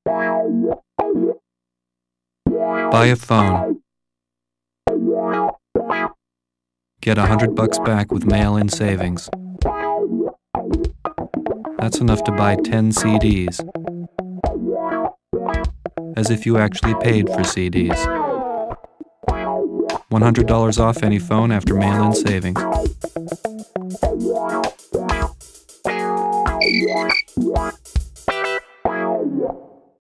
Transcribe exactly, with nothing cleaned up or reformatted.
Buy a phone. Get a hundred bucks back with mail-in savings. That's enough to buy ten C Ds. As if you actually paid for C Ds. one hundred dollars off any phone after mail-in savings.